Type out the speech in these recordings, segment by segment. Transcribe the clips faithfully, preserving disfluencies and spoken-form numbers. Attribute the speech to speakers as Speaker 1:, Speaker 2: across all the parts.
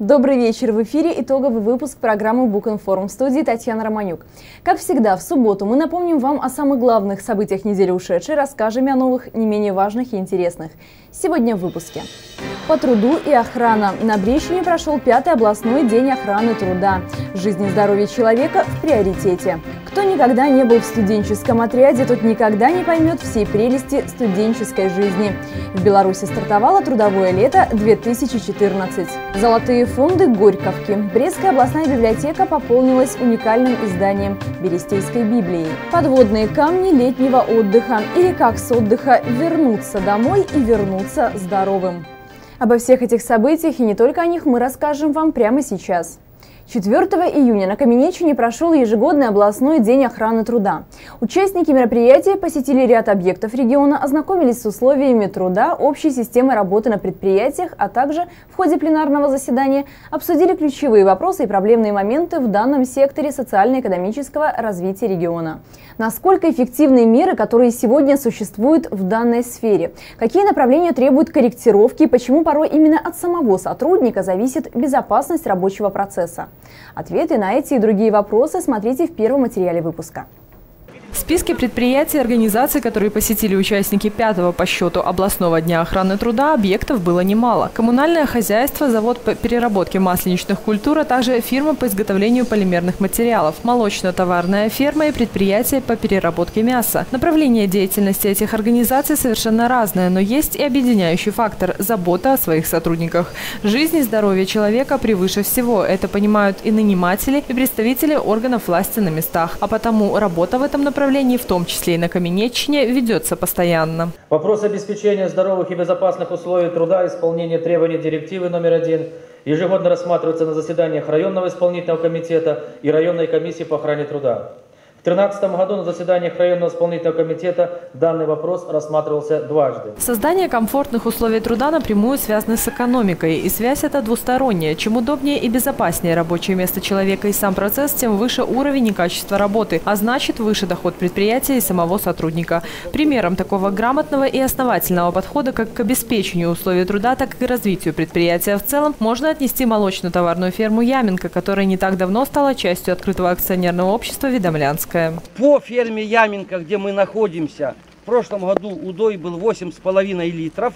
Speaker 1: Добрый вечер! В эфире итоговый выпуск программы Букинформ. В студии Татьяна Романюк. Как всегда, в субботу мы напомним вам о самых главных событиях недели ушедшей, расскажем о новых, не менее важных и интересных. Сегодня в выпуске. По труду и охрана. На Брещине прошел пятый областной день охраны труда. Жизнь и здоровье человека в приоритете. Кто никогда не был в студенческом отряде, тот никогда не поймет всей прелести студенческой жизни. В Беларуси стартовало трудовое лето две тысячи четырнадцать. Золотые фонды Горьковки. Брестская областная библиотека пополнилась уникальным изданием Берестейской Библии. Подводные камни летнего отдыха. Или как с отдыха вернуться домой и вернуться здоровым. Обо всех этих событиях и не только о них мы расскажем вам прямо сейчас. четвёртого июня на Каменеччине прошел ежегодный областной день охраны труда. Участники мероприятия посетили ряд объектов региона, ознакомились с условиями труда, общей системой работы на предприятиях, а также в ходе пленарного заседания обсудили ключевые вопросы и проблемные моменты в данном секторе социально-экономического развития региона. Насколько эффективны меры, которые сегодня существуют в данной сфере? Какие направления требуют корректировки и почему порой именно от самого сотрудника зависит безопасность рабочего процесса? Ответы на эти и другие вопросы смотрите в первом материале выпуска.
Speaker 2: В списке предприятий и организаций, которые посетили участники пятого по счету областного дня охраны труда, объектов было немало. Коммунальное хозяйство, завод по переработке масленичных культур, а также фирма по изготовлению полимерных материалов, молочно-товарная ферма и предприятия по переработке мяса. Направление деятельности этих организаций совершенно разное, но есть и объединяющий фактор – забота о своих сотрудниках. Жизнь и здоровье человека превыше всего. Это понимают и наниматели, и представители органов власти на местах. А потому работа в этом направлении, в том числе и на Каменеччине, ведется постоянно.
Speaker 3: Вопрос обеспечения здоровых и безопасных условий труда, исполнения требований директивы номер один ежегодно рассматривается на заседаниях районного исполнительного комитета и районной комиссии по охране труда. В две тысячи тринадцатом году на заседаниях районного исполнительного комитета данный вопрос рассматривался дважды.
Speaker 2: Создание комфортных условий труда напрямую связано с экономикой. И связь эта двусторонняя. Чем удобнее и безопаснее рабочее место человека и сам процесс, тем выше уровень и качество работы, а значит выше доход предприятия и самого сотрудника. Примером такого грамотного и основательного подхода как к обеспечению условий труда, так и к развитию предприятия в целом можно отнести молочно-товарную ферму «Яменка», которая не так давно стала частью открытого акционерного общества «Видомлянская».
Speaker 4: По ферме «Яменка», где мы находимся, в прошлом году удой был восемь с половиной литров.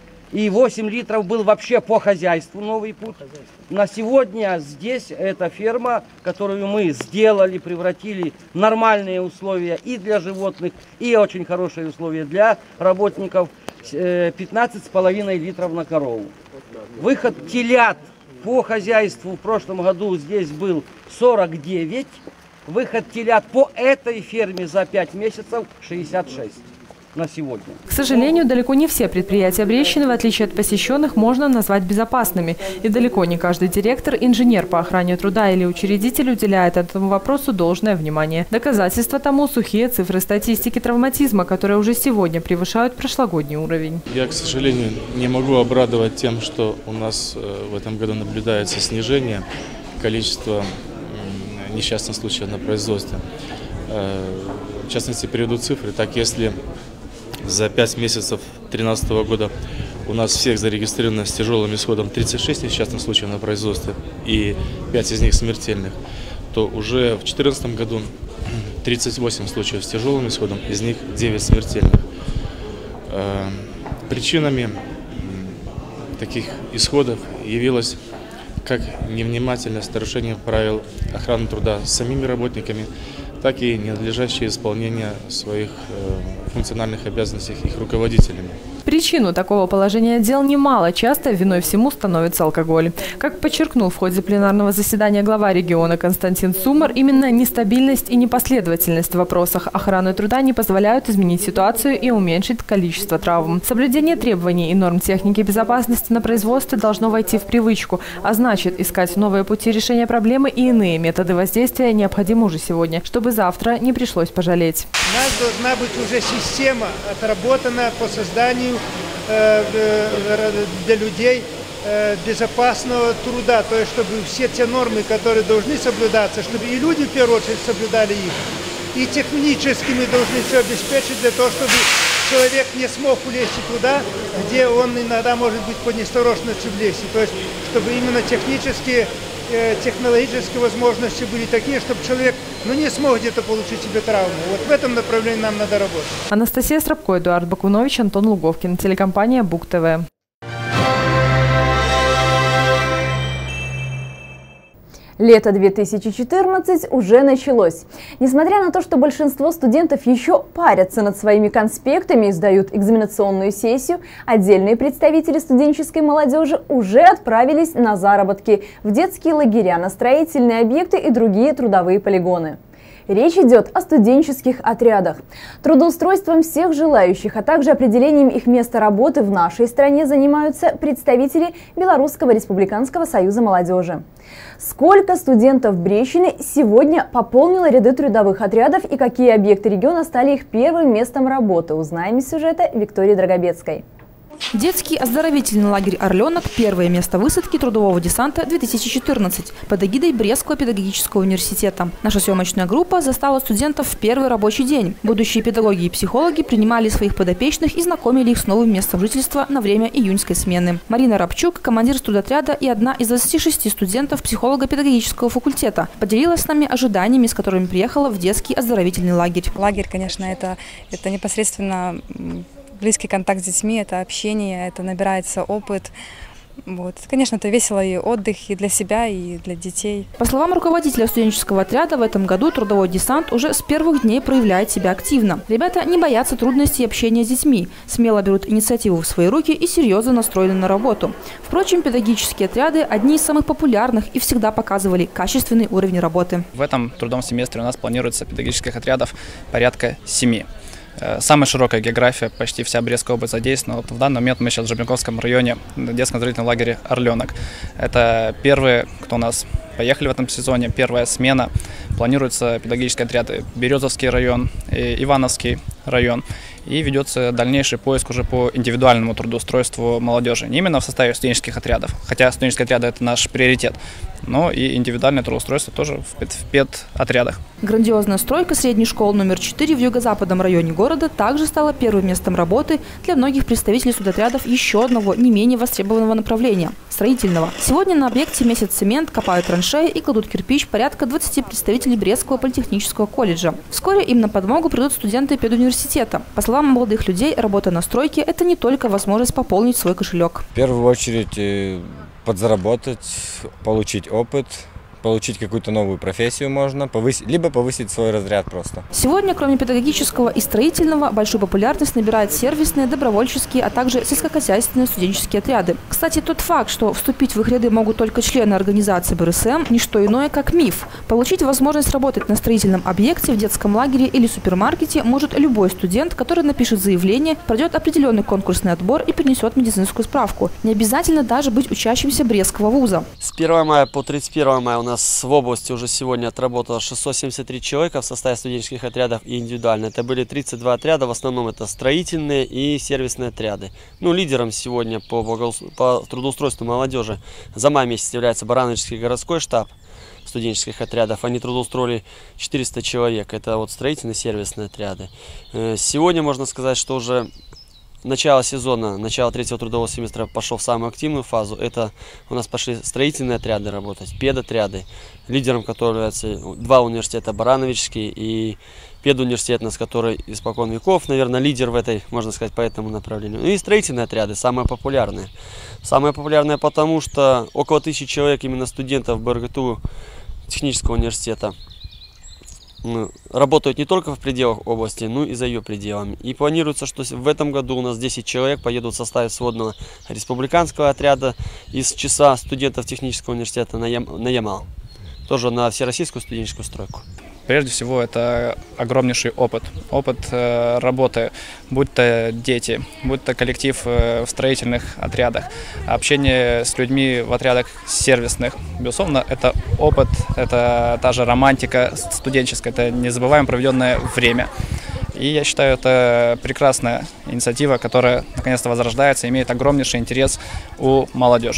Speaker 4: И восемь литров был вообще по хозяйству новый путь. На сегодня здесь эта ферма, которую мы сделали, превратили в нормальные условия и для животных, и очень хорошие условия для работников. пятнадцать с половиной литров на корову. Выход телят по хозяйству в прошлом году здесь был сорок девять. Выход телят по этой ферме за пять месяцев шестьдесят шесть на сегодня.
Speaker 2: К сожалению, далеко не все предприятия Брещины, в отличие от посещенных, можно назвать безопасными. И далеко не каждый директор, инженер по охране труда или учредитель уделяет этому вопросу должное внимание. Доказательство тому – сухие цифры статистики травматизма, которые уже сегодня превышают прошлогодний уровень.
Speaker 5: Я, к сожалению, не могу обрадовать тем, что у нас в этом году наблюдается снижение количества несчастных случаев на производстве. В частности, приведу цифры. Так, если за пять месяцев две тысячи тринадцатого года у нас всех зарегистрировано с тяжелым исходом тридцать шесть несчастных случаев на производстве и пять из них смертельных, то уже в две тысячи четырнадцатом году тридцать восемь случаев с тяжелым исходом, из них девять смертельных. Причинами таких исходов явилось как невнимательность, нарушение правил охраны труда с самими работниками, так и ненадлежащее исполнение своих э, функциональных обязанностей их руководителями.
Speaker 2: Причину такого положения дел немало. Часто виной всему становится алкоголь. Как подчеркнул в ходе пленарного заседания глава региона Константин Сумар, именно нестабильность и непоследовательность в вопросах охраны труда не позволяют изменить ситуацию и уменьшить количество травм. Соблюдение требований и норм техники безопасности на производстве должно войти в привычку, а значит, искать новые пути решения проблемы и иные методы воздействия необходимы уже сегодня, чтобы завтра не пришлось пожалеть.
Speaker 6: У нас должна быть уже система отработана по созданию э, для людей э, безопасного труда. То есть, чтобы все те нормы, которые должны соблюдаться, чтобы и люди в первую очередь соблюдали их, и технически мы должны все обеспечить для того, чтобы человек не смог улезть туда, где он иногда может быть по неосторожности влезть. То есть, чтобы именно технические, э, технологические возможности были такие, чтобы человек ну, не смог где-то получить себе травму. Вот в этом направлении нам надо работать.
Speaker 2: Анастасия Срабко, Эдуард Бакунович, Антон Луговкин, телекомпания БУК-ТВ.
Speaker 1: Лето две тысячи четырнадцать уже началось. Несмотря на то, что большинство студентов еще парятся над своими конспектами и сдают экзаменационную сессию, отдельные представители студенческой молодежи уже отправились на заработки в детские лагеря, на строительные объекты и другие трудовые полигоны. Речь идет о студенческих отрядах. Трудоустройством всех желающих, а также определением их места работы в нашей стране занимаются представители Белорусского республиканского союза молодежи. Сколько студентов Брещины сегодня пополнило ряды трудовых отрядов и какие объекты региона стали их первым местом работы, узнаем из сюжета Виктории Драгобецкой.
Speaker 7: Детский оздоровительный лагерь «Орленок» – первое место высадки трудового десанта две тысячи четырнадцать под эгидой Брестского педагогического университета. Наша съемочная группа застала студентов в первый рабочий день. Будущие педагоги и психологи принимали своих подопечных и знакомили их с новым местом жительства на время июньской смены. Марина Рабчук, командир студотряда и одна из двадцати шести студентов психолого-педагогического факультета, поделилась с нами ожиданиями, с которыми приехала в детский оздоровительный лагерь.
Speaker 8: Лагерь, конечно, это, это непосредственно близкий контакт с детьми, это общение, это набирается опыт. Вот. Конечно, это весело и отдых и для себя, и для детей.
Speaker 7: По словам руководителя студенческого отряда, в этом году трудовой десант уже с первых дней проявляет себя активно. Ребята не боятся трудностей общения с детьми, смело берут инициативу в свои руки и серьезно настроены на работу. Впрочем, педагогические отряды – одни из самых популярных и всегда показывали качественный уровень работы.
Speaker 9: В этом трудовом семестре у нас планируется педагогических отрядов порядка семи. Самая широкая география, почти вся Брестская область задействована. Вот в данный момент мы сейчас в Жабнюковском районе, в детском оздоровительном лагере «Орленок». Это первые, кто у нас поехали в этом сезоне, первая смена. Планируются педагогические отряды Березовский район, Ивановский район. И ведется дальнейший поиск уже по индивидуальному трудоустройству молодежи. Не именно в составе студенческих отрядов, хотя студенческие отряды – это наш приоритет, но и индивидуальное трудоустройство тоже в педотрядах.
Speaker 7: Грандиозная стройка средней школы номер четыре в юго-западном районе города также стала первым местом работы для многих представителей студотрядов еще одного не менее востребованного направления – строительного. Сегодня на объекте месяц цемент, копают траншеи и кладут кирпич порядка двадцати представителей Брестского политехнического колледжа. Вскоре им на подмогу придут студенты педуниверситета. По словам молодых людей, работа на стройке – это не только возможность пополнить свой кошелек.
Speaker 10: В первую очередь подзаработать, получить опыт, получить какую-то новую профессию можно, повысить, либо повысить свой разряд просто.
Speaker 7: Сегодня, кроме педагогического и строительного, большую популярность набирают сервисные, добровольческие, а также сельскохозяйственные студенческие отряды. Кстати, тот факт, что вступить в их ряды могут только члены организации бэ эр эс эм, не что иное, как миф. Получить возможность работать на строительном объекте, в детском лагере или супермаркете может любой студент, который напишет заявление, пройдет определенный конкурсный отбор и принесет медицинскую справку. Не обязательно даже быть учащимся Брестского вуза.
Speaker 11: С первого мая по тридцать первое мая у нас У нас в области уже сегодня отработало шестьсот семьдесят три человека в составе студенческих отрядов и индивидуально. Это были тридцать два отряда, в основном это строительные и сервисные отряды. Ну, лидером сегодня по, по трудоустройству молодежи за май месяц является Барановичский городской штаб студенческих отрядов. Они трудоустроили четыреста человек. Это вот строительные сервисные отряды. Сегодня можно сказать, что уже начало сезона, начало третьего трудового семестра пошел в самую активную фазу. Это у нас пошли строительные отряды работать, педотряды, лидером которых являются два университета, Барановичский и педуниверситет, у нас который испокон веков, наверное, лидер в этой, можно сказать, по этому направлению. Ну и строительные отряды, самые популярные. Самые популярные потому, что около тысячи человек именно студентов бэ эр гэ тэ у технического университета работают не только в пределах области, но и за ее пределами. И планируется, что в этом году у нас десять человек поедут в составе сводного республиканского отряда из числа студентов технического университета на, Ям, на Ямал. Тоже на всероссийскую студенческую стройку.
Speaker 9: Прежде всего, это огромнейший опыт. Опыт э, работы, будь то дети, будь то коллектив э, в строительных отрядах, общение с людьми в отрядах сервисных. Безусловно, это опыт, это та же романтика студенческая, это незабываемо проведенное время. И я считаю, это прекрасная инициатива, которая наконец-то возрождается и имеет огромнейший интерес у молодежи.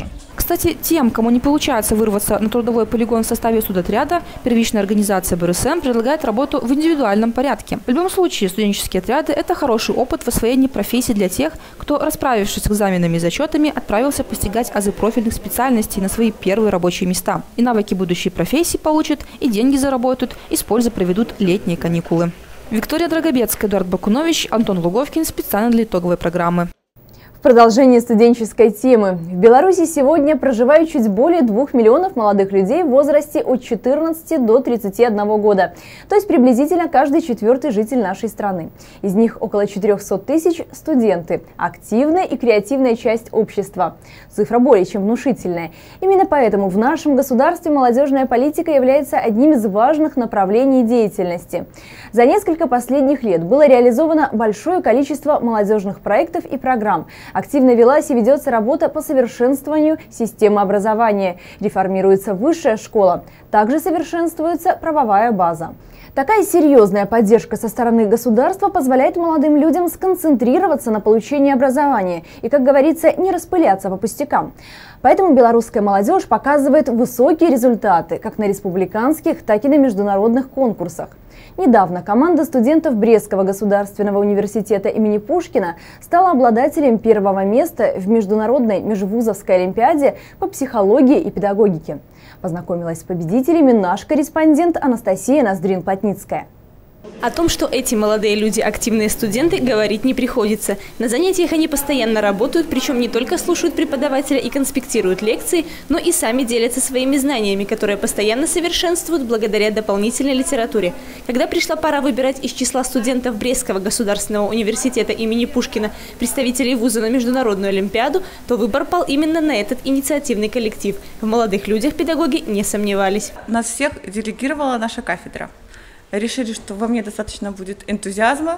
Speaker 7: Кстати, тем, кому не получается вырваться на трудовой полигон в составе студотряда, первичная организация бэ эр эс эм предлагает работу в индивидуальном порядке. В любом случае, студенческие отряды – это хороший опыт в освоении профессии для тех, кто, расправившись с экзаменами и зачетами, отправился постигать азы профильных специальностей на свои первые рабочие места. И навыки будущей профессии получат, и деньги заработают, и с пользой проведут летние каникулы. Виктория Драгобецкая, Эдуард Бакунович, Антон Луговкин специально для итоговой программы.
Speaker 1: В продолжении студенческой темы. В Беларуси сегодня проживают чуть более двух миллионов молодых людей в возрасте от четырнадцати до тридцати одного года. То есть приблизительно каждый четвертый житель нашей страны. Из них около четырёхсот тысяч – студенты. Активная и креативная часть общества. Цифра более чем внушительная. Именно поэтому в нашем государстве молодежная политика является одним из важных направлений деятельности. За несколько последних лет было реализовано большое количество молодежных проектов и программ. Активно велась и ведется работа по совершенствованию системы образования. Реформируется высшая школа. Также совершенствуется правовая база. Такая серьезная поддержка со стороны государства позволяет молодым людям сконцентрироваться на получении образования и, как говорится, не распыляться по пустякам. Поэтому белорусская молодежь показывает высокие результаты как на республиканских, так и на международных конкурсах. Недавно команда студентов Брестского государственного университета имени Пушкина стала обладателем первого места в международной межвузовской олимпиаде по психологии и педагогике. Познакомилась с победителями наш корреспондент Анастасия Ноздрин-Плотницкая.
Speaker 12: О том, что эти молодые люди – активные студенты, говорить не приходится. На занятиях они постоянно работают, причем не только слушают преподавателя и конспектируют лекции, но и сами делятся своими знаниями, которые постоянно совершенствуют благодаря дополнительной литературе. Когда пришла пора выбирать из числа студентов Брестского государственного университета имени Пушкина представителей вуза на международную олимпиаду, то выбор пал именно на этот инициативный коллектив. В молодых людях педагоги не сомневались.
Speaker 13: Нас всех делегировала наша кафедра. Решили, что во мне достаточно будет энтузиазма,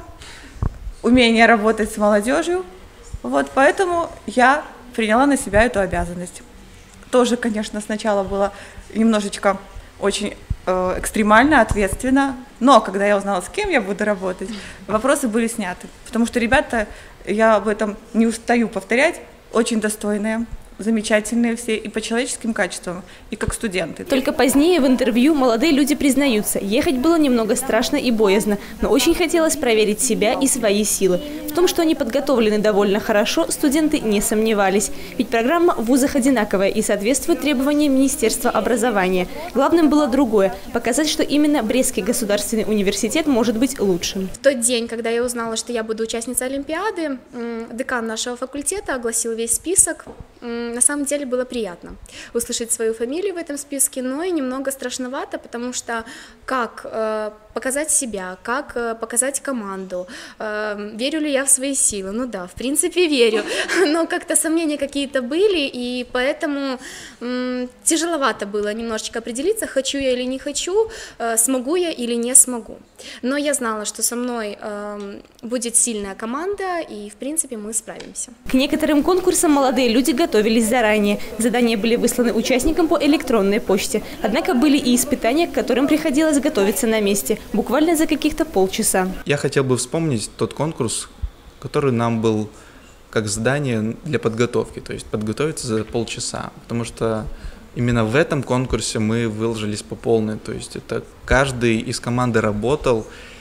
Speaker 13: умения работать с молодежью. Вот, поэтому я приняла на себя эту обязанность. Тоже, конечно, сначала было немножечко очень э, экстремально, ответственно, но когда я узнала, с кем я буду работать, вопросы были сняты. Потому что ребята, я об этом не устаю повторять, очень достойные. Замечательные все и по человеческим качествам, и как студенты.
Speaker 12: Только позднее в интервью молодые люди признаются, ехать было немного страшно и боязно, но очень хотелось проверить себя и свои силы. В том, что они подготовлены довольно хорошо, студенты не сомневались. Ведь программа в вузах одинаковая и соответствует требованиям Министерства образования. Главным было другое – показать, что именно Брестский государственный университет может быть лучшим.
Speaker 14: В тот день, когда я узнала, что я буду участницей Олимпиады, декан нашего факультета огласил весь список. На самом деле было приятно услышать свою фамилию в этом списке, но и немного страшновато, потому что как э, показать себя, как э, показать команду, э, верю ли я в свои силы? Ну да, в принципе верю, но как-то сомнения какие-то были, и поэтому э, тяжеловато было немножечко определиться, хочу я или не хочу, э, смогу я или не смогу. Но я знала, что со мной э, будет сильная команда, и в принципе мы справимся.
Speaker 12: К некоторым конкурсам молодые люди готовились заранее. Задания были высланы участникам по электронной почте. Однако были и испытания, к которым приходилось готовиться на месте, буквально за каких-то полчаса.
Speaker 15: Я хотел бы вспомнить тот конкурс, который нам был как задание для подготовки, то есть подготовиться за полчаса, потому что именно в этом конкурсе мы выложились по полной, то есть это каждый из команды работал,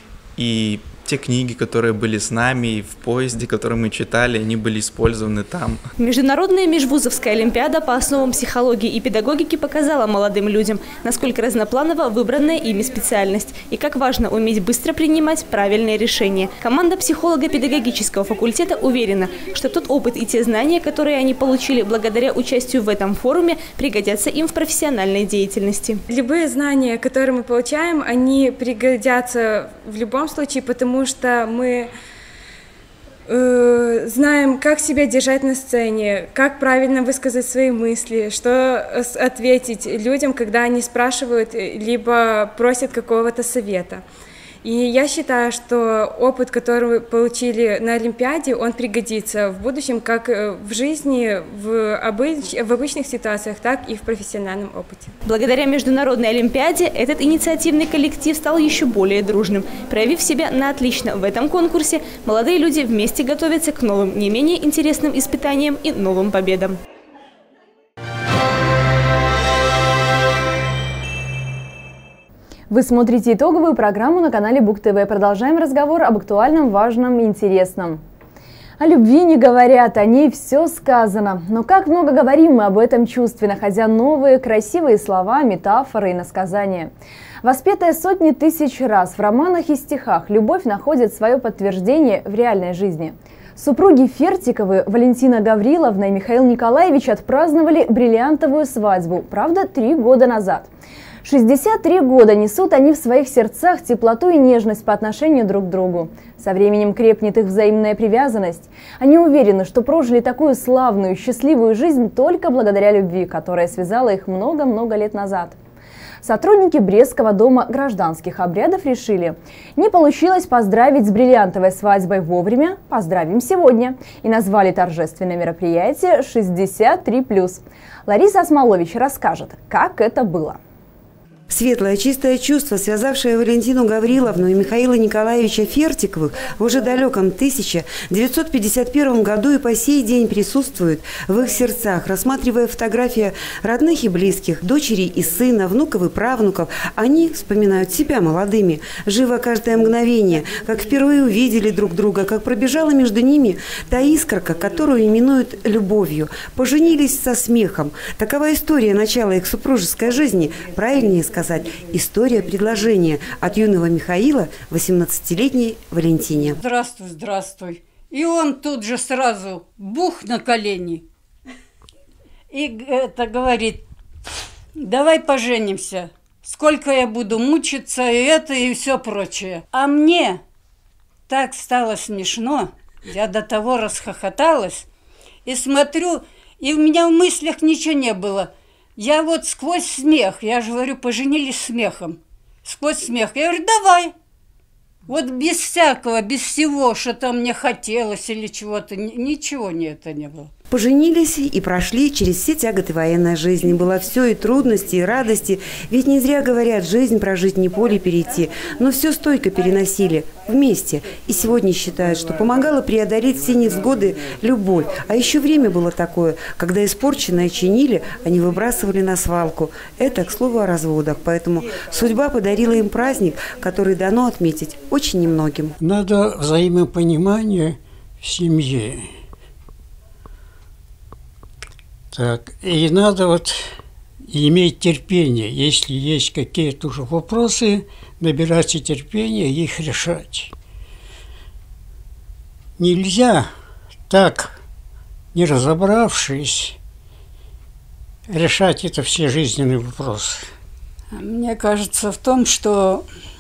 Speaker 15: и те книги, которые были с нами в поезде, которые мы читали, они были использованы там.
Speaker 12: Международная межвузовская олимпиада по основам психологии и педагогики показала молодым людям, насколько разнопланова выбранная ими специальность и как важно уметь быстро принимать правильные решения. Команда психолого-педагогического факультета уверена, что тот опыт и те знания, которые они получили благодаря участию в этом форуме, пригодятся им в профессиональной деятельности.
Speaker 16: Любые знания, которые мы получаем, они пригодятся в любом случае, потому Потому что мы э, знаем, как себя держать на сцене, как правильно высказать свои мысли, что ответить людям, когда они спрашивают, либо просят какого-то совета. И я считаю, что опыт, который мы получили на Олимпиаде, он пригодится в будущем как в жизни, в, обыч... в обычных ситуациях, так и в профессиональном опыте.
Speaker 12: Благодаря Международной Олимпиаде этот инициативный коллектив стал еще более дружным. Проявив себя на отлично в этом конкурсе, молодые люди вместе готовятся к новым, не менее интересным испытаниям и новым победам.
Speaker 1: Вы смотрите итоговую программу на канале Бук ТВ. Продолжаем разговор об актуальном, важном и интересном. О любви не говорят, о ней все сказано. Но как много говорим мы об этом чувстве, находя новые красивые слова, метафоры и иносказания. Воспетая сотни тысяч раз в романах и стихах, любовь находит свое подтверждение в реальной жизни. Супруги Фертиковы, Валентина Гавриловна и Михаил Николаевич, отпраздновали бриллиантовую свадьбу, правда, три года назад. шестьдесят три года несут они в своих сердцах теплоту и нежность по отношению друг к другу. Со временем крепнет их взаимная привязанность. Они уверены, что прожили такую славную, счастливую жизнь только благодаря любви, которая связала их много-много лет назад. Сотрудники Брестского дома гражданских обрядов решили: не получилось поздравить с бриллиантовой свадьбой вовремя, поздравим сегодня. И назвали торжественное мероприятие шестьдесят три плюс. Лариса Осмолович расскажет, как это было.
Speaker 17: Светлое, чистое чувство, связавшее Валентину Гавриловну и Михаила Николаевича Фертиковых в уже далеком тысяча девятьсот пятьдесят первом году и по сей день присутствует в их сердцах. Рассматривая фотографии родных и близких, дочери и сына, внуков и правнуков, они вспоминают себя молодыми. Живо каждое мгновение, как впервые увидели друг друга, как пробежала между ними та искорка, которую именуют любовью. Поженились со смехом. Такова история начала их супружеской жизни. Правильнее сказать. сказать, история предложения от юного Михаила восемнадцатилетней Валентине.
Speaker 18: Здравствуй, здравствуй. И он тут же сразу бух на колени и это говорит: давай поженимся. Сколько я буду мучиться, и это, и все прочее. А мне так стало смешно, я до того расхохоталась, и смотрю, и у меня в мыслях ничего не было. Я вот сквозь смех, я же говорю, поженились смехом, сквозь смех, я говорю, давай, вот без всякого, без всего, что там мне хотелось или чего-то, ничего не это не было.
Speaker 17: Поженились и прошли через все тяготы военной жизни. Было все и трудности, и радости. Ведь не зря говорят, жизнь прожить не поле перейти. Но все стойко переносили вместе. И сегодня считают, что помогало преодолеть все невзгоды любовь. А еще время было такое, когда испорченное чинили, они выбрасывали на свалку. Это, к слову, о разводах. Поэтому судьба подарила им праздник, который дано отметить очень немногим.
Speaker 19: Надо взаимопонимание в семье. Так, и надо вот иметь терпение, если есть какие-то уже вопросы, набираться терпения и их решать. Нельзя так, не разобравшись, решать это все жизненные вопросы.
Speaker 18: Мне кажется в том, что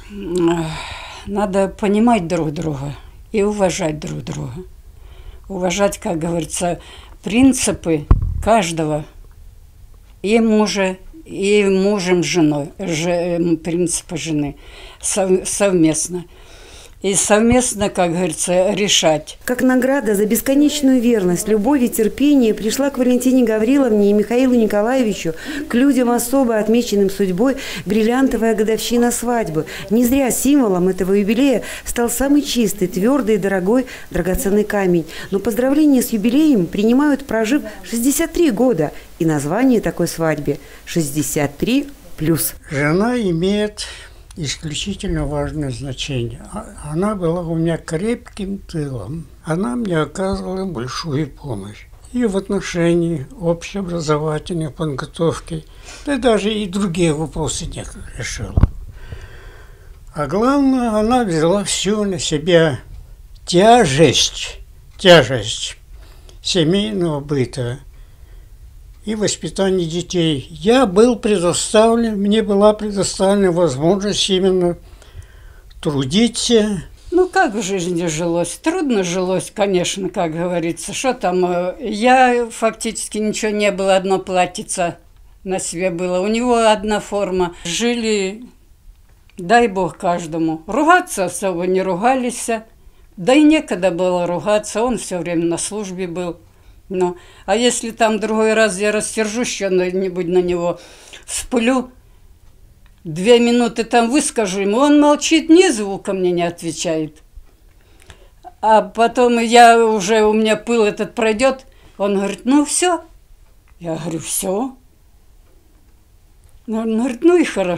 Speaker 18: надо понимать друг друга и уважать друг друга. Уважать, как говорится, принципы каждого, и мужа, и мужем с женой, же, принципы жены, сов, совместно. И совместно, как говорится, решать.
Speaker 17: Как награда за бесконечную верность, любовь и терпение пришла к Валентине Гавриловне и Михаилу Николаевичу, к людям, особо отмеченным судьбой, бриллиантовая годовщина свадьбы. Не зря символом этого юбилея стал самый чистый, твердый и дорогой драгоценный камень. Но поздравления с юбилеем принимают, прожив шестьдесят три года. И название такой свадьбе – шестьдесят три плюс.
Speaker 19: Жена имеет исключительно важное значение. Она была у меня крепким тылом. Она мне оказывала большую помощь. И в отношении общеобразовательной подготовки, да даже и другие вопросы не решила. А главное, она взяла всю на себя тяжесть, тяжесть семейного быта и воспитание детей. Я был предоставлен, мне была предоставлена возможность именно трудиться.
Speaker 18: Ну, как в жизни жилось? Трудно жилось, конечно, как говорится. Что там? Я фактически ничего не было, одно платьице на себе было. У него одна форма. Жили, дай бог каждому. Ругаться особо не ругались. Да и некогда было ругаться, он все время на службе был. Ну, а если там другой раз я рассержусь что-нибудь на него, вспылю, две минуты там выскажу ему, он молчит, ни звука мне не отвечает. А потом я уже, у меня пыл этот пройдет, он говорит, ну все. Я говорю, все. Он говорит, ну и хорошо.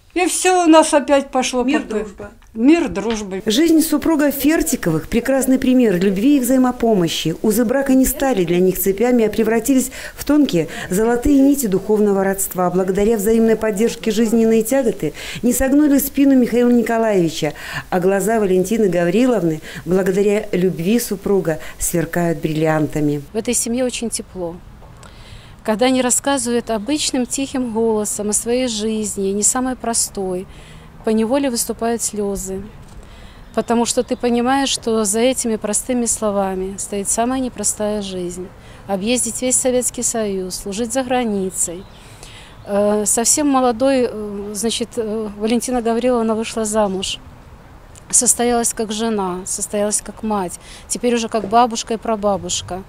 Speaker 18: И все у нас опять пошло.
Speaker 20: Мир,
Speaker 18: по...
Speaker 20: дружба.
Speaker 18: Мир, дружба.
Speaker 17: Жизнь супругов Фертиковых – прекрасный пример любви и взаимопомощи. Узы брака не стали для них цепями, а превратились в тонкие золотые нити духовного родства. Благодаря взаимной поддержке жизненные тяготы не согнули спину Михаила Николаевича, а глаза Валентины Гавриловны, благодаря любви супруга, сверкают бриллиантами.
Speaker 21: В этой семье очень тепло. Когда они рассказывают обычным тихим голосом о своей жизни, не самой простой, поневоле выступают слезы, потому что ты понимаешь, что за этими простыми словами стоит самая непростая жизнь. Объездить весь Советский Союз, служить за границей. Совсем молодой, значит, Валентина Гавриловна вышла замуж, состоялась как жена, состоялась как мать, теперь уже как бабушка и прабабушка.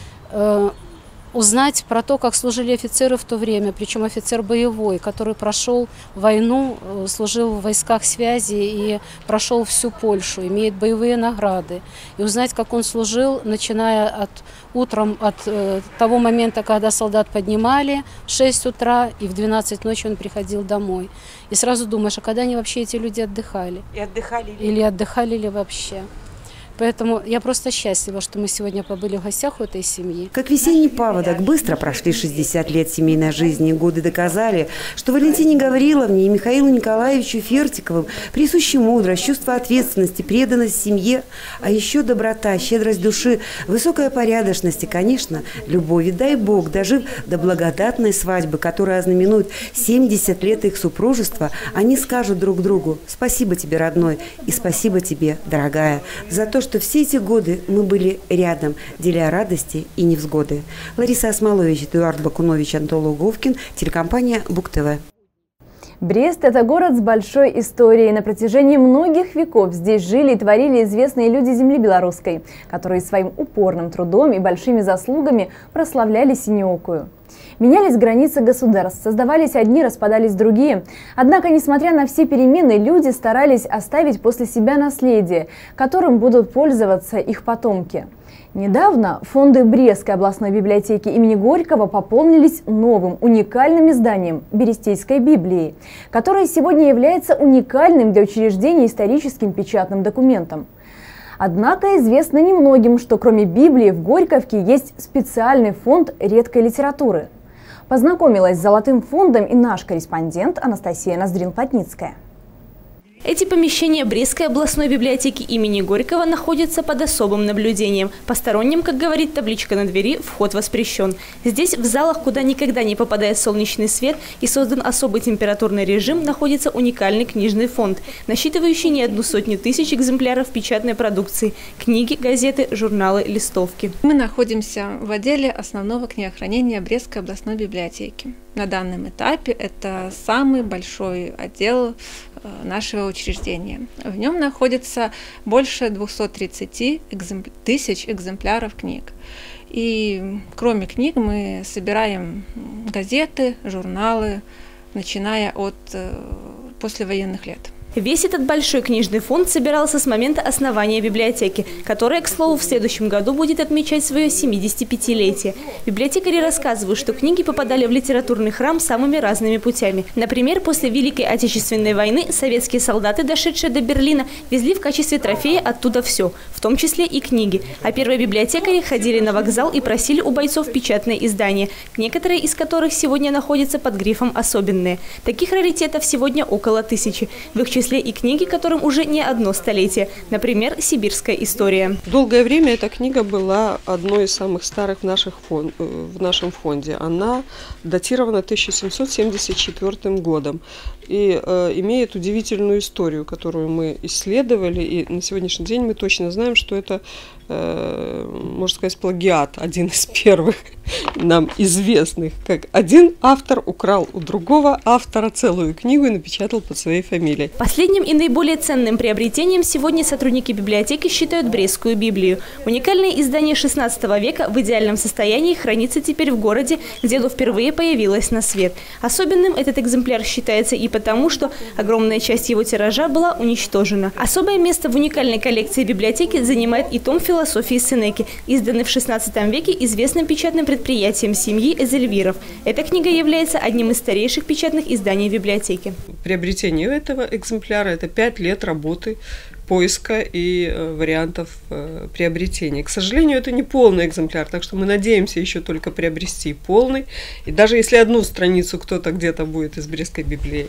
Speaker 21: Узнать про то, как служили офицеры в то время, причем офицер боевой, который прошел войну, служил в войсках связи и прошел всю Польшу, имеет боевые награды. И узнать, как он служил, начиная от утром, от э, того момента, когда солдат поднимали в шесть утра, и в двенадцать ночи он приходил домой. И сразу думаешь, а когда они вообще, эти люди, отдыхали?
Speaker 20: И отдыхали ли?
Speaker 21: Или отдыхали ли вообще? Поэтому я просто счастлива, что мы сегодня побыли в гостях у этой семьи.
Speaker 17: Как весенний паводок, быстро прошли шестьдесят лет семейной жизни. Годы доказали, что Валентине Гавриловне и Михаилу Николаевичу Фертиковым присущи мудрость, чувство ответственности, преданность семье, а еще доброта, щедрость души, высокая порядочность и, конечно, любовь. И дай Бог, дожив до благодатной свадьбы, которая ознаменует семьдесят лет их супружества, они скажут друг другу: «Спасибо тебе, родной, и спасибо тебе, дорогая, за то, что что все эти годы мы были рядом, деля радости и невзгоды». Лариса Осмолович, Эдуард Бакунович, Антон Луговкин, телекомпания БукТВ.
Speaker 1: Брест – это город с большой историей. На протяжении многих веков здесь жили и творили известные люди земли белорусской, которые своим упорным трудом и большими заслугами прославляли Синеокую. Менялись границы государств, создавались одни, распадались другие. Однако, несмотря на все перемены, люди старались оставить после себя наследие, которым будут пользоваться их потомки. Недавно фонды Брестской областной библиотеки имени Горького пополнились новым уникальным изданием Берестейской Библии, которое сегодня является уникальным для учреждения историческим печатным документом. Однако известно немногим, что кроме Библии в Горьковке есть специальный фонд редкой литературы. Познакомилась с Золотым фондом и наш корреспондент Анастасия Ноздрин-Плотницкая.
Speaker 12: Эти помещения Брестской областной библиотеки имени Горького находятся под особым наблюдением. Посторонним, как говорит табличка на двери, вход воспрещен. Здесь, в залах, куда никогда не попадает солнечный свет и создан особый температурный режим, находится уникальный книжный фонд, насчитывающий не одну сотню тысяч экземпляров печатной продукции – книги, газеты, журналы, листовки.
Speaker 22: Мы находимся в отделе основного книгохранения Брестской областной библиотеки. На данном этапе это самый большой отдел нашего учреждения. В нем находится больше двухсот тридцати тысяч экземпляров книг. И кроме книг мы собираем газеты, журналы, начиная от послевоенных лет.
Speaker 12: Весь этот большой книжный фонд собирался с момента основания библиотеки, которая, к слову, в следующем году будет отмечать свое семидесятипятилетие. Библиотекари рассказывают, что книги попадали в литературный храм самыми разными путями. Например, после Великой Отечественной войны советские солдаты, дошедшие до Берлина, везли в качестве трофея оттуда все, в том числе и книги. А первые библиотекари ходили на вокзал и просили у бойцов печатные издания, некоторые из которых сегодня находятся под грифом «особенные». Таких раритетов сегодня около тысячи. В их числе и книги, которым уже не одно столетие. Например, «Сибирская история».
Speaker 23: Долгое время эта книга была одной из самых старых в, наших фон... в нашем фонде. Она датирована тысяча семьсот семьдесят четвёртым годом и э, имеет удивительную историю, которую мы исследовали. И на сегодняшний день мы точно знаем, что это, э, можно сказать, плагиат, один из первых нам известных. Как один автор украл у другого автора целую книгу и напечатал под своей фамилией.
Speaker 12: Последним и наиболее ценным приобретением сегодня сотрудники библиотеки считают Брестскую Библию. Уникальное издание шестнадцатого века в идеальном состоянии хранится теперь в городе, где оно впервые появилось на свет. Особенным этот экземпляр считается и потому, что огромная часть его тиража была уничтожена. Особое место в уникальной коллекции библиотеки занимает и том философии Сенеки, изданный в шестнадцатом веке известным печатным предприятием семьи Эзельвиров. Эта книга является одним из старейших печатных изданий библиотеки.
Speaker 23: Приобретение этого экземпляра – это пять лет работы, поиска и э, вариантов э, приобретения. К сожалению, это не полный экземпляр, так что мы надеемся еще только приобрести полный. И даже если одну страницу кто-то где-то будет из Брестской Библии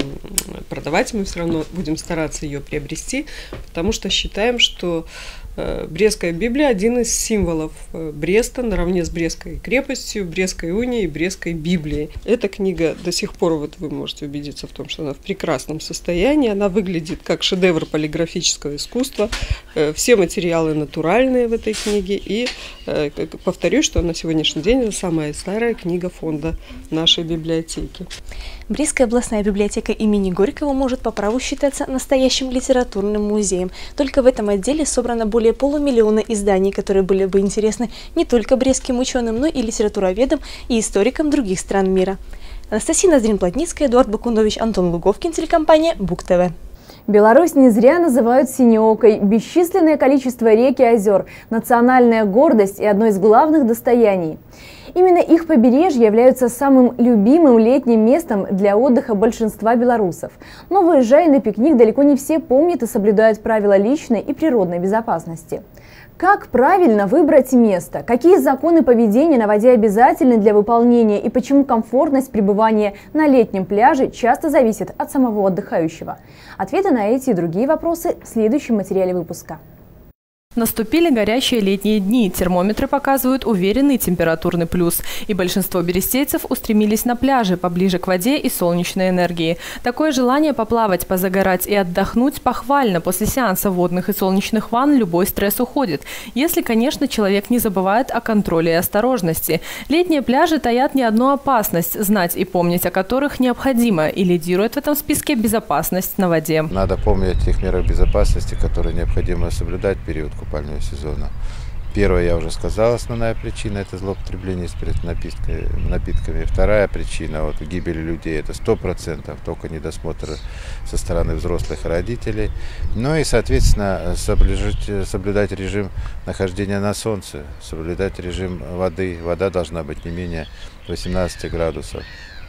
Speaker 23: продавать, мы все равно будем стараться ее приобрести, потому что считаем, что э, Брестская Библия – один из символов э, Бреста, наравне с Брестской крепостью, Брестской унией и Брестской Библией. Эта книга до сих пор, вот вы можете убедиться в том, что она в прекрасном состоянии, она выглядит как шедевр полиграфического искусства, все материалы натуральные в этой книге, и повторюсь, что на сегодняшний день это самая старая книга фонда нашей библиотеки.
Speaker 12: Брестская областная библиотека имени Горького может по праву считаться настоящим литературным музеем. Только в этом отделе собрано более полумиллиона изданий, которые были бы интересны не только брестским ученым, но и литературоведам и историкам других стран мира. Анастасия Ноздрин-Плотницкая, Эдуард Бакунович, Антон Луговкин, телекомпания БукТВ.
Speaker 1: Беларусь не зря называют синеокой. Бесчисленное количество рек и озер – национальная гордость и одно из главных достояний. Именно их побережья являются самым любимым летним местом для отдыха большинства белорусов. Но, выезжая на пикник, далеко не все помнят и соблюдают правила личной и природной безопасности. Как правильно выбрать место? Какие законы поведения на воде обязательны для выполнения и почему комфортность пребывания на летнем пляже часто зависит от самого отдыхающего? Ответы на эти и другие вопросы в следующем материале выпуска.
Speaker 2: Наступили горячие летние дни, термометры показывают уверенный температурный плюс. И большинство берестейцев устремились на пляжи, поближе к воде и солнечной энергии. Такое желание поплавать, позагорать и отдохнуть похвально. После сеанса водных и солнечных ванн любой стресс уходит. Если, конечно, человек не забывает о контроле и осторожности. Летние пляжи таят не одну опасность, знать и помнить о которых необходимо. И лидирует в этом списке безопасность на воде.
Speaker 3: Надо помнить о тех мерах безопасности, которые необходимо соблюдать в период купального сезона. Первая, я уже сказал, основная причина – это злоупотребление спиртнопитками. Вторая причина вот, гибели людей – это сто процентов только недосмотр со стороны взрослых и родителей. Ну и, соответственно, соблюдать, соблюдать режим нахождения на солнце, соблюдать режим воды. Вода должна быть не менее восемнадцати градусов.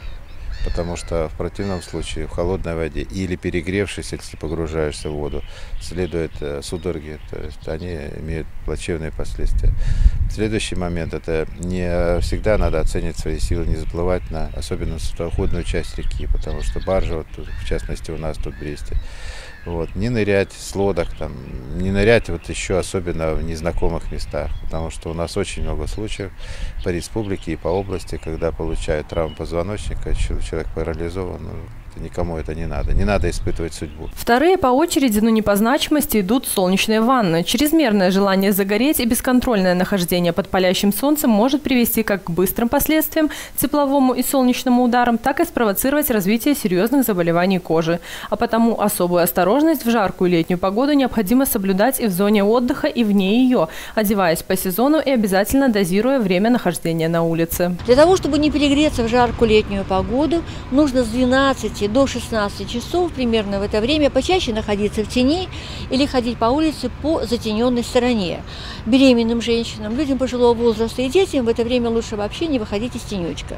Speaker 3: Потому что в противном случае в холодной воде или перегревшись, если погружаешься в воду, следует судороги, то есть они имеют плачевные последствия. Следующий момент – это не всегда надо оценивать свои силы, не заплывать на особенно судоходную часть реки, потому что баржа, вот, в частности у нас тут в Бресте, вот, не нырять с лодок, там, не нырять вот еще особенно в незнакомых местах, потому что у нас очень много случаев по республике и по области, когда получают травму позвоночника, человек парализован. Никому это не надо. Не надо испытывать судьбу.
Speaker 2: Вторые по очереди, но не по значимости, идут солнечные ванны. Чрезмерное желание загореть и бесконтрольное нахождение под палящим солнцем может привести как к быстрым последствиям, тепловому и солнечному ударам, так и спровоцировать развитие серьезных заболеваний кожи. А потому особую осторожность в жаркую летнюю погоду необходимо соблюдать и в зоне отдыха, и вне ее, одеваясь по сезону и обязательно дозируя время нахождения на улице.
Speaker 4: Для того, чтобы не перегреться в жаркую летнюю погоду, нужно с двенадцати до шестнадцати часов примерно в это время почаще находиться в тени или ходить по улице по затененной стороне. Беременным женщинам, людям пожилого возраста и детям в это время лучше вообще не выходить из тенечка.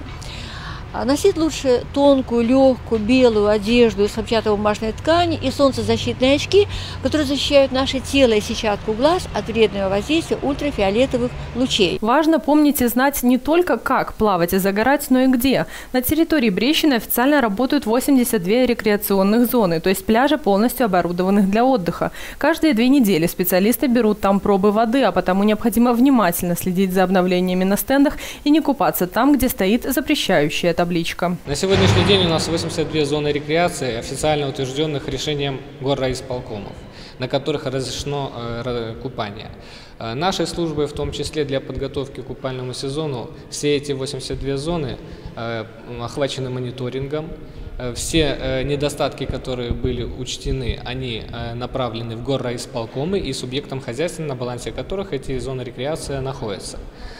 Speaker 4: Носить лучше тонкую, легкую, белую одежду из хлопчатобумажной ткани и солнцезащитные очки, которые защищают наше тело и сетчатку глаз от вредного воздействия ультрафиолетовых лучей.
Speaker 2: Важно помнить и знать не только как плавать и загорать, но и где. На территории Брещины официально работают восемьдесят две рекреационных зоны, то есть пляжи, полностью оборудованных для отдыха. Каждые две недели специалисты берут там пробы воды, а потому необходимо внимательно следить за обновлениями на стендах и не купаться там, где стоит запрещающая табличка.
Speaker 20: На сегодняшний день у нас восемьдесят две зоны рекреации, официально утвержденных решением горрайисполкомов, на которых разрешено э, купание. Э, нашей службой, в том числе для подготовки к купальному сезону, все эти восемьдесят две зоны э, охвачены мониторингом. Э, все э, недостатки, которые были учтены, они э, направлены в горрайисполкомы и субъектам хозяйства, на балансе которых эти зоны рекреации находятся.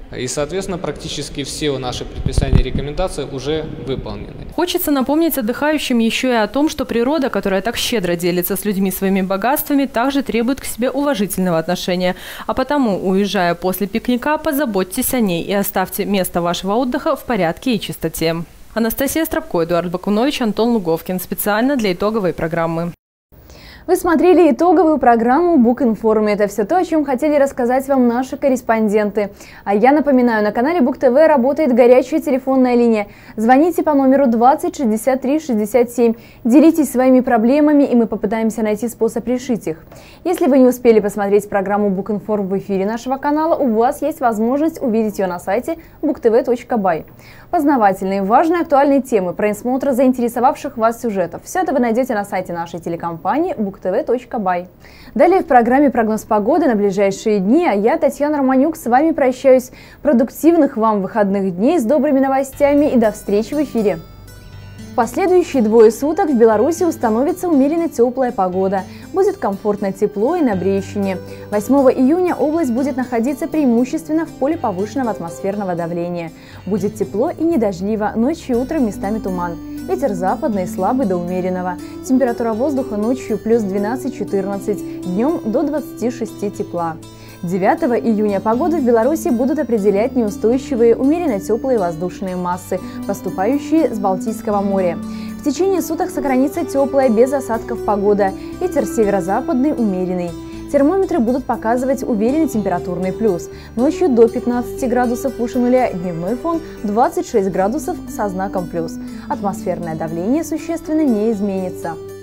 Speaker 20: И, соответственно, практически все наши предписания и рекомендации уже выполнены.
Speaker 2: Хочется напомнить отдыхающим еще и о том, что природа, которая так щедро делится с людьми своими богатствами, также требует к себе уважительного отношения. А потому, уезжая после пикника, позаботьтесь о ней и оставьте место вашего отдыха в порядке и чистоте. Анастасия Стропко, Эдуард Бакунович, Антон Луговкин. Специально для итоговой программы.
Speaker 1: Вы смотрели итоговую программу Бук-Информ. Это все то, о чем хотели рассказать вам наши корреспонденты. А я напоминаю, на канале Бук ТВ работает горячая телефонная линия. Звоните по номеру двадцать шестьдесят три шестьдесят семь. Делитесь своими проблемами, и мы попытаемся найти способ решить их. Если вы не успели посмотреть программу Бук-Информ в эфире нашего канала, у вас есть возможность увидеть ее на сайте бук тэ вэ точка бай. Познавательные, важные, актуальные темы, просмотр заинтересовавших вас сюжетов. Все это вы найдете на сайте нашей телекомпании бук тэ вэ точка бай. Далее в программе прогноз погоды на ближайшие дни, а я, Татьяна Романюк, с вами прощаюсь. Продуктивных вам выходных дней с добрыми новостями и до встречи в эфире. В последующие двое суток в Беларуси установится умеренно теплая погода. Будет комфортно тепло и на Брещине. восьмого июня область будет находиться преимущественно в поле повышенного атмосферного давления. Будет тепло и недождливо, ночью и утром местами туман. Ветер западный, слабый до умеренного. Температура воздуха ночью плюс двенадцать-четырнадцать, днем до двадцати шести тепла. девятого июня погоду в Беларуси будут определять неустойчивые, умеренно теплые воздушные массы, поступающие с Балтийского моря. В течение суток сохранится теплая, без осадков погода. Ветер северо-западный, умеренный. Термометры будут показывать уверенный температурный плюс. Ночью до пятнадцати градусов выше нуля, дневной фон двадцать шесть градусов со знаком плюс. Атмосферное давление существенно не изменится.